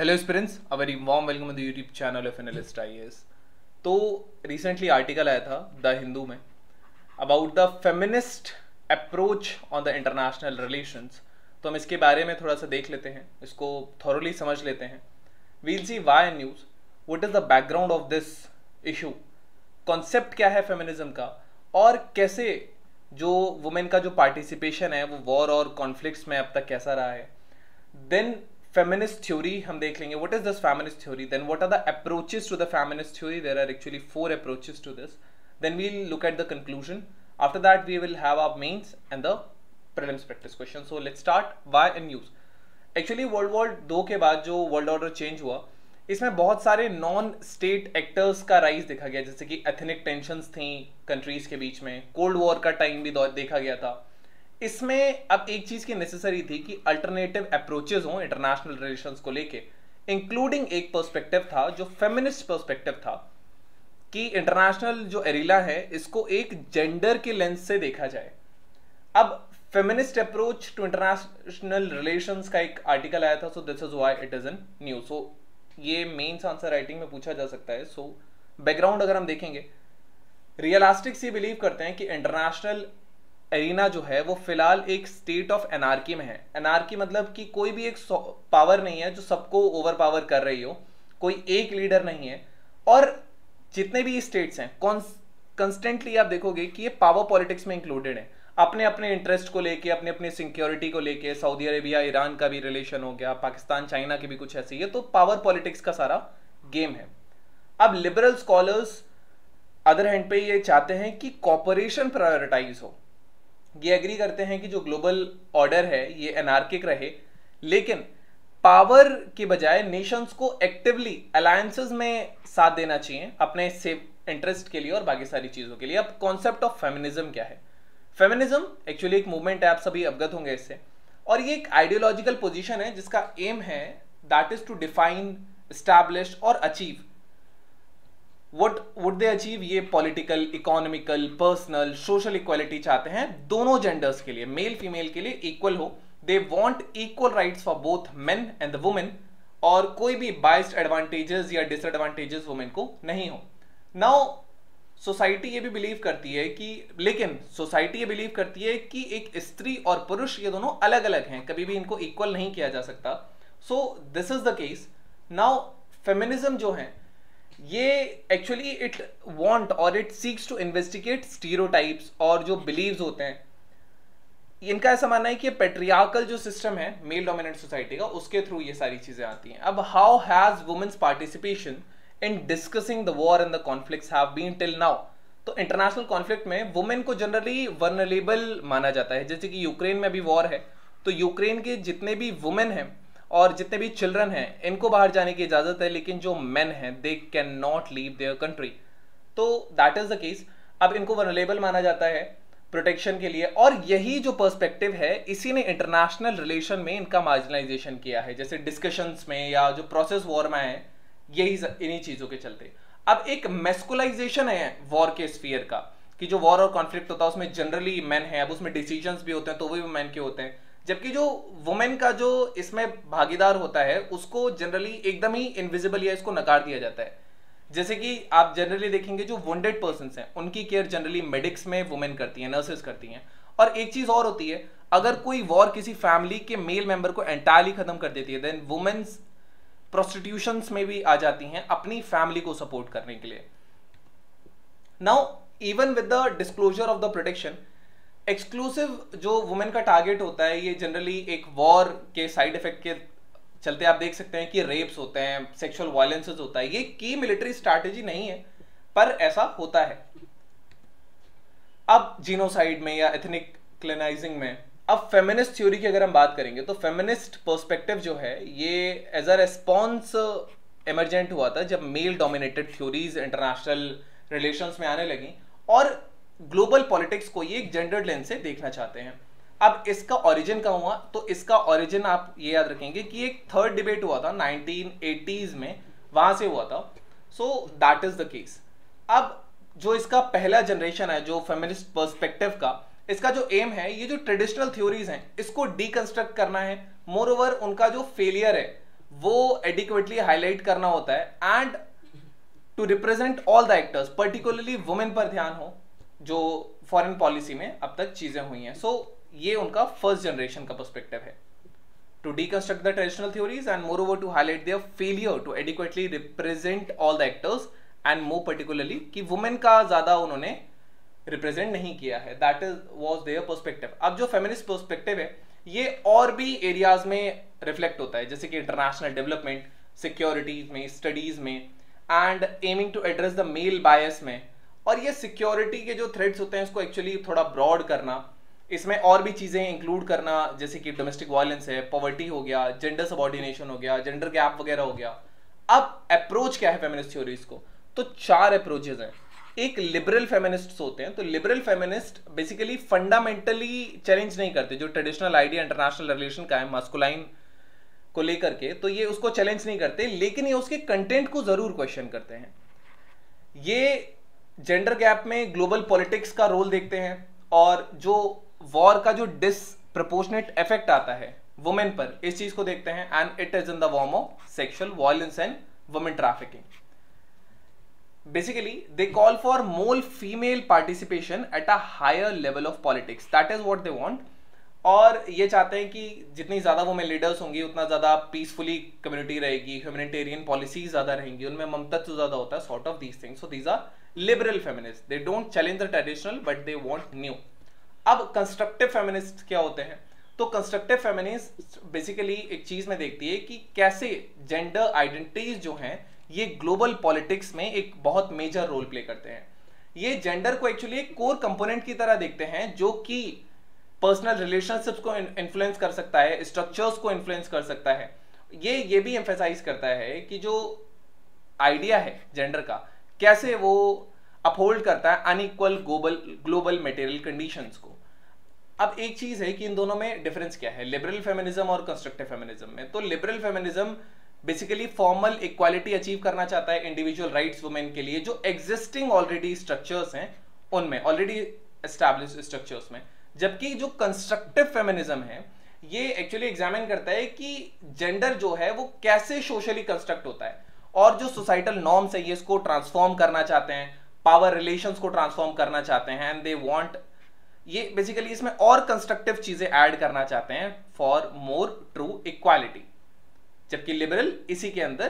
Hello spirits, a very warm welcome to the YouTube channel of analyst IAS. तो recently article आया था the Hindu में about the feminist approach on the international relations. तो हम इसके बारे में थोड़ा सा देख लेते हैं, इसको थॉरोली समझ लेते हैं। We'll see why in news, what is the background of this issue, concept क्या है फेमिनिज्म का, और कैसे जो वुमेन का जो पार्टिसिपेशन है वो वॉर और कॉन्फ्लिक्ट्स में अब तक कैसा रहा है। देन feminist theory हम देख लेंगे, what is this feminist theory, then what are the approaches to the feminist theory, there are actually 4 approaches to this, then we'll look at the conclusion. After that we will have our mains and the prelims practice question. So let's start. Why in news, actually world war 2 के बाद जो world order change हुआ, इसमें बहुत सारे non state actors का rise देखा गया, जैसे कि एथनिक टेंशंस थी कंट्रीज के बीच में, कोल्ड वॉर का टाइम भी देखा गया था। इसमें अब एक चीज की नेसेसरी थी कि अल्टरनेटिव अप्रोचेस हों इंटरनेशनल रिलेशंस को लेके, इंक्लूडिंग एक पर्सपेक्टिव था जो फेमिनिस्ट पर्सपेक्टिव था कि इंटरनेशनल जो एरिला है इसको एक जेंडर के लेंस से देखा जाए। अब feminist approach to international relations का एक आर्टिकल आया था, so this is why it is in news. So ये मेंस आंसर राइटिंग में पूछा जा सकता है। सो बैकग्राउंड अगर हम देखेंगे, रियलिस्टिक्स ये बिलीव करते हैं कि इंटरनेशनल एरिना जो है वो फिलहाल एक स्टेट ऑफ एनार्की में है। एनार्की मतलब कि कोई भी एक पावर नहीं है जो सबको ओवर पावर कर रही हो, कोई एक लीडर नहीं है, और जितने भी स्टेट्स हैं कंस्टेंटली आप देखोगे कि ये पावर पॉलिटिक्स में इंक्लूडेड है, अपने अपने इंटरेस्ट को लेके, अपने अपने सिक्योरिटी को लेके। सऊदी अरेबिया ईरान का भी रिलेशन हो गया, पाकिस्तान चाइना की भी कुछ ऐसी है, तो पावर पॉलिटिक्स का सारा गेम है। अब लिबरल स्कॉलर्स अदर हैंड पे ये चाहते हैं कि कॉपरेशन प्रायोरिटाइज हो, ये एग्री करते हैं कि जो ग्लोबल ऑर्डर है ये एनार्किक रहे, लेकिन पावर के बजाय नेशंस को एक्टिवली अलायंसेस में साथ देना चाहिए अपने सेफ इंटरेस्ट के लिए और बाकी सारी चीजों के लिए। अब कॉन्सेप्ट ऑफ फेमिनिज्म क्या है? फेमिनिज्म एक्चुअली एक मूवमेंट है, आप सभी अवगत होंगे इससे, और ये एक आइडियोलॉजिकल पोजीशन है जिसका एम है that is to define, establish और achieve. What would they achieve? ये political, economical, personal, social equality चाहते हैं दोनों जेंडर्स के लिए, मेल फीमेल के लिए इक्वल हो। They want equal rights for both men and the women, और कोई भी बाइस्ड एडवांटेजेस या डिसएडवांटेजेस वुमेन को नहीं हो। नाउ सोसाइटी ये भी बिलीव करती है कि, लेकिन सोसाइटी ये बिलीव करती है कि एक स्त्री और पुरुष ये दोनों अलग अलग हैं, कभी भी इनको इक्वल नहीं किया जा सकता। So this is the case. Now feminism जो है ये एक्चुअली इट वांट और it seeks to investigate stereotypes और जो बिलीव्स होते हैं। इनका ऐसा मानना है कि पेट्रियार्कल जो सिस्टम है मेल डोमिनेंट सोसाइटी का, उसके थ्रू ये सारी चीजें आती हैं। अब how has women's participation in discussing the war and the conflicts have been till now? तो इंटरनेशनल कॉन्फ्लिक्ट में वुमेन को जनरली वल्नरेबल माना जाता है। जैसे कि यूक्रेन में भी वॉर है, तो यूक्रेन के जितने भी वुमेन हैं और जितने भी चिल्ड्रन हैं इनको बाहर जाने की इजाजत है, लेकिन जो मेन हैं they can not leave their country. तो दैट इज द केस। अब इनको वल्नरेबल माना जाता है प्रोटेक्शन के लिए, और यही जो पर्सपेक्टिव है इसी ने इंटरनेशनल रिलेशन में इनका मार्जिनलाइजेशन किया है, जैसे डिस्कशंस में या जो प्रोसेस वॉर में है, यही इन्हीं चीजों के चलते। अब एक मैस्कुलाइजेशन है वॉर के स्फीयर का, कि जो वॉर और कॉन्फ्लिक्ट होता है उसमें जनरली मैन है, अब उसमें डिसीजंस भी होते हैं तो वो भी मैन के होते हैं, जबकि जो वुमेन का जो इसमें भागीदार होता है उसको जनरली एकदम ही इनविजिबल या इसको नकार दिया जाता है। जैसे कि आप जनरली देखेंगे जो वुंडेड पर्सन्स हैं उनकी केयर जनरली मेडिक्स में वुमेन करती हैं, नर्सेस करती हैं। और एक चीज और होती है, अगर कोई वॉर किसी फैमिली के मेल मेंबर को एंटायरली खत्म कर देती है, देन वुमेन्स प्रोस्टिट्यूशंस में भी आ जाती हैं अपनी फैमिली को सपोर्ट करने के लिए। Now even with the disclosure of the protection, exclusive जो वुमेन का टारगेट होता है ये जनरली एक वॉर के साइड इफेक्ट के चलते आप देख सकते हैं कि रेप्स होते हैं, सेक्सुअल वायलेंसेस होता है। ये की मिलिट्री स्ट्रैटेजी नहीं है, पर ऐसा होता है। अब जीनोसाइड में या एथनिक क्लिनाइजिंग में, अब फेमिनिस्ट थ्योरी की अगर हम बात करेंगे तो फेमिनिस्ट पर्सपेक्टिव जो है ये एज अ रेस्पॉन्स इमरजेंट हुआ था जब male dominated theories international relations में आने लगी, और ग्लोबल पॉलिटिक्स को ये एक जेंडर्ड लेंस से देखना चाहते हैं। अब इसका ओरिजिन कहाँ हुआ? तो इसका ओरिजिन आप ये याद रखेंगे कि एक थर्ड डिबेट हुआ था 1980s में, वहां से हुआ था। So that is the case. अब जो इसका पहला जनरेशन है जो फेमिनिस्ट पर्सपेक्टिव का, इसका जो एम है ये जो ट्रेडिशनल थ्योरीज हैं इसको डीकंस्ट्रक्ट करना है। मोर ओवर उनका जो फेलियर है वो एडिक्वेटली हाईलाइट करना होता है and to represent all the actors, particularly women पर ध्यान हो जो फॉरेन पॉलिसी में अब तक चीजें हुई हैं. सो ये उनका फर्स्ट जनरेशन का पर्सपेक्टिव है, to deconstruct the traditional theories and moreover to highlight their failure to adequately represent all the actors and more particularly कि women का ज़्यादा उन्होंने represent नहीं किया है. That was their perspective. अब जो feminist perspective है ये और भी areas में reflect होता है, जैसे कि international development, security में, studies में and aiming to address the male bias में. और ये security के जो threats होते हैं इसको actually थोड़ा broad करना, इसमें और भी चीज़ें इंक्लूड करना जैसे कि डोमेस्टिक वायलेंस है, पॉवर्टी हो गया, जेंडर सबऑर्डिनेशन हो गया, जेंडर गैप वगैरह हो गया. अब अप्रोच क्या है फेमिनिस्ट थ्योरीज को? तो 4 अप्रोचेज हैं. एक लिबरल फेमिनिस्ट होते हैं, तो liberal feminist basically fundamentally challenge नहीं करते जो ट्रेडिशनल आइडिया इंटरनेशनल रिलेशन का है मास्कुलाइन को लेकर के, तो ये उसको चैलेंज नहीं करते, लेकिन ये उसके कंटेंट को जरूर क्वेश्चन करते हैं. ये जेंडर गैप में ग्लोबल पॉलिटिक्स का रोल देखते हैं और जो वॉर का जो डिसप्रपोर्शनेट इफेक्ट आता है वुमेन पर, इस चीज को देखते हैं and it is in the form of sexual violence and women trafficking. Basically they call for more female participation at a higher level of politics, that is what they want. और ये चाहते हैं कि जितनी ज्यादा वुमेन लीडर्स होंगी उतना ज्यादा पीसफुली कम्युनिटी रहेगी, ह्यूमैनिटेरियन पॉलिसीज ज्यादा रहेंगी, उनमें ममतत्व ज्यादा होता है, sort of these things. So these are liberal feminist. They don't challenge the traditional but they want new. अब कंस्ट्रक्टिव फेमिनिस्ट क्या होते हैं? तो कंस्ट्रक्टिव फेमिनिस्ट बेसिकली एक चीज में देखती है कि कैसे जेंडर आइडेंटिटीज जो हैं ये ग्लोबल पॉलिटिक्स में एक बहुत मेजर रोल प्ले करते हैं. ये जेंडर को एक्चुअली एक कोर कंपोनेंट की तरह देखते हैं जो कि पर्सनल रिलेशनशिप्स को इन्फ्लुएंस कर सकता है, स्ट्रक्चर्स को इन्फ्लुएंस कर सकता है. ये भी एम्फेसाइज करता है कि जो आइडिया है जेंडर का कैसे वो अपहोल्ड करता है अनइक्वल ग्लोबल मटेरियल कंडीशंस को. अब एक चीज है कि इन दोनों में डिफरेंस क्या है लिबरल फेमिनिज्म और कंस्ट्रक्टिव फेमिनिज्म में. तो liberal feminism basically formal equality achieve करना चाहता है, इंडिविजुअल राइट्स वुमेन के लिए जो एग्जिस्टिंग ऑलरेडी स्ट्रक्चर्स हैं उनमें, ऑलरेडी एस्टैब्लिश्ड स्ट्रक्चर्स में. जबकि जो कंस्ट्रक्टिव फेमिनिज्म है ये एक्चुअली एग्जामिन करता है कि जेंडर जो है वो कैसे सोशली कंस्ट्रक्ट होता है और जो सोसाइटल नॉर्म्स है ये इसको ट्रांसफॉर्म करना चाहते हैं, पावर रिलेशंस को ट्रांसफॉर्म करना चाहते हैं एंड दे वांट, ये बेसिकली इसमें और कंस्ट्रक्टिव चीजें ऐड करना चाहते हैं फॉर मोर ट्रू इक्वालिटी, जबकि लिबरल इसी के अंदर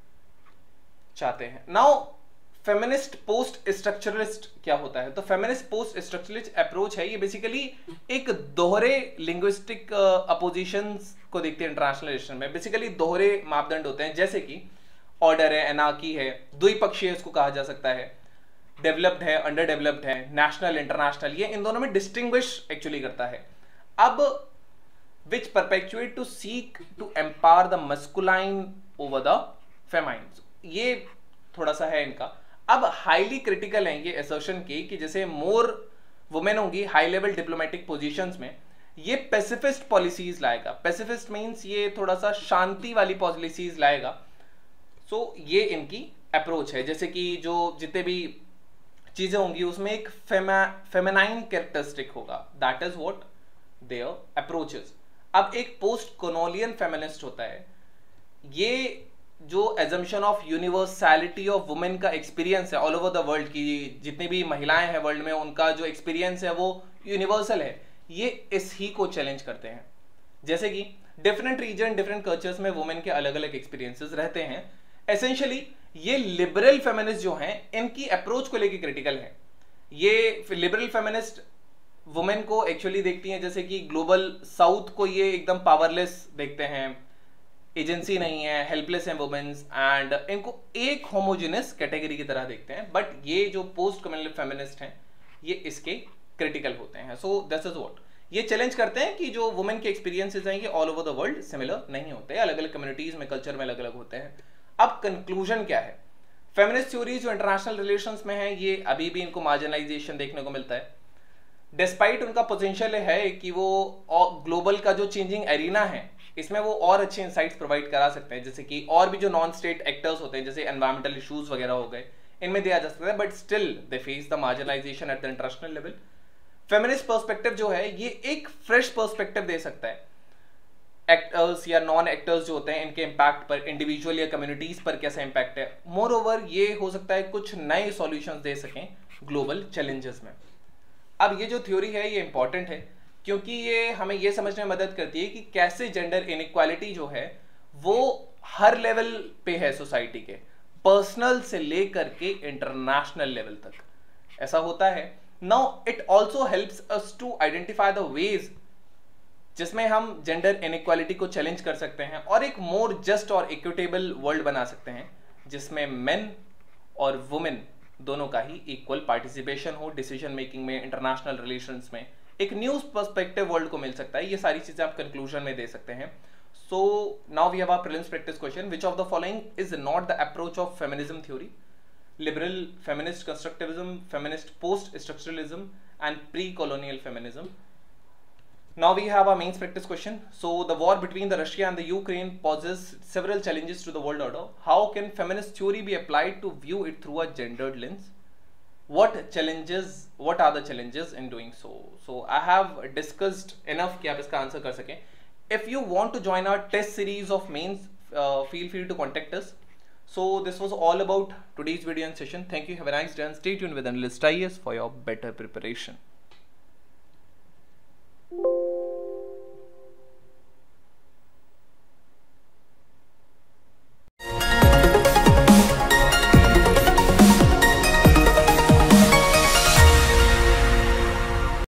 चाहते हैं. नाउ फेमिनिस्ट पोस्ट स्ट्रक्चरलिस्ट क्या होता है? तो फेमिनिस्ट पोस्ट स्ट्रक्चरलिस्ट अप्रोच है ये बेसिकली एक दोहरे लिंग्विस्टिक अपोजिशंस को देखते हैं इंटरनेशनल रिलेशन में. बेसिकली दोहरे मापदंड होते हैं जैसे कि ऑर्डर है, एनार्की है, द्विपक्षीय इसको कहा जा सकता है, डेवलप्ड है, अंडर डेवलप्ड है, नेशनल इंटरनेशनल, ये इन दोनों में डिस्टिंग्विश एक्चुअली करता है. अब which perpetuate to seek to empower the masculine over the feminine, ये थोड़ा सा है इनका. अब हाईली क्रिटिकल है ये असर्शन की कि जैसे मोर वुमेन होंगी हाई लेवल डिप्लोमेटिक पोजीशंस में, ये पेसिफिस्ट पॉलिसीज लाएगा. पेसिफिस्ट मींस ये थोड़ा सा शांति वाली पॉलिसीज लाएगा. सो ये इनकी अप्रोच है. जैसे कि जो जितने भी चीजें होंगी उसमें एक फेमिनाइन कैरेक्टरिस्टिक होगा, that is what their approaches. अब एक पोस्ट कॉलोनियल फेमिनिस्ट होता है, ये जो assumption of universality of women का एक्सपीरियंस है ऑल ओवर द वर्ल्ड की जितनी भी महिलाएं हैं वर्ल्ड में उनका जो एक्सपीरियंस है वो यूनिवर्सल है, ये इस ही को चैलेंज करते हैं. जैसे कि डिफरेंट रीजन डिफरेंट कल्चर्स में वुमेन के अलग अलग एक्सपीरियंसेस रहते हैं. एसेंशियली ये लिबरल फेमिनिस्ट जो हैं इनकी अप्रोच को लेकर क्रिटिकल है. ये लिबरल फेमिनिस्ट वुमेन को एक्चुअली देखती हैं जैसे कि ग्लोबल साउथ को ये एकदम पावरलेस देखते हैं, एजेंसी नहीं है, हेल्पलेस हैं वुमेन्स एंड इनको एक होमोजेनस कैटेगरी की तरह देखते हैं. बट ये जो पोस्ट कम्युनल फेमिनिस्ट हैं ये इसके क्रिटिकल होते हैं. सो दिस इज व्हाट ये चैलेंज करते हैं कि जो वुमेन के एक्सपीरियंसेस हैं ये all over the world similar नहीं होते, अलग अलग कम्युनिटीज में कल्चर में अलग अलग होते हैं. अब कंक्लूजन क्या है? फेमिनिस्ट थ्योरीज जो इंटरनेशनल रिलेशंस में है ये अभी भी इनको मार्जिनलाइजेशन देखने को मिलता है. डिस्पाइट उनका पोटेंशियल है कि वो ग्लोबल का जो चेंजिंग एरिना है इसमें वो और अच्छे इंसाइट्स प्रोवाइड करा सकते हैं, जैसे कि और भी जो नॉन स्टेट एक्टर्स होते हैं जैसे एनवायरमेंटल इश्यूज वगैरह हो गए इनमें दिया जा सकता है. But still they face the marginalization at the international level. Feminist perspective जो है ये एक फ्रेश पर्सपेक्टिव दे सकता है. एक्टर्स या नॉन एक्टर्स जो होते हैं इनके इम्पैक्ट पर, इंडिविजुअल या कम्युनिटीज पर कैसा इम्पैक्ट है। मोर ओवर ये हो सकता है कुछ नए सॉल्यूशंस दे सकें ग्लोबल चैलेंजेस में। अब ये जो थ्योरी है ये इंपॉर्टेंट है क्योंकि ये हमें ये समझने में मदद करती है कि कैसे जेंडर इनइक्वालिटी जो है वो हर लेवल पे है सोसाइटी के, पर्सनल से लेकर के इंटरनेशनल लेवल तक ऐसा होता है। Now it also helps us to identify the ways जिसमें हम जेंडर इनइक्वालिटी को चैलेंज कर सकते हैं और एक मोर जस्ट और इक्विटेबल वर्ल्ड बना सकते हैं जिसमें मेन और वुमेन दोनों का ही इक्वल पार्टिसिपेशन हो डिसीजन मेकिंग में, इंटरनेशनल रिलेशंस में। एक न्यू पर्सपेक्टिव वर्ल्ड को मिल सकता है। ये सारी चीजें आप कंक्लूजन में दे सकते हैं। So now we have our prelims practice question, which of the following is not the approach of feminism theory? Liberal feminist constructivism, feminist post structuralism and pre colonial feminism. Now we have our mains practice question. So the war between the Russia and the Ukraine poses several challenges to the world order. How can feminist theory be applied to view it through a gendered lens? What are the challenges in doing so? So I have discussed enough कि आप इसका answer कर सकें. If you want to join our test series of mains, feel free to contact us. So this was all about today's video and session. Thank you. Have a nice day and stay tuned with Analyst IAS for your better preparation.